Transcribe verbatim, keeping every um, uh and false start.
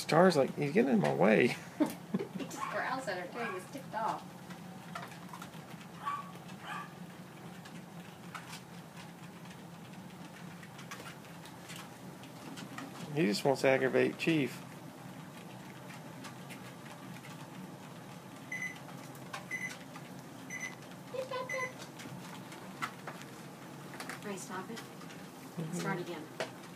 Star's like, he's getting in my way. He just growls at her too. He was ticked off. He just wants to aggravate Chief. Ray, stop it. Mm-hmm. Start again.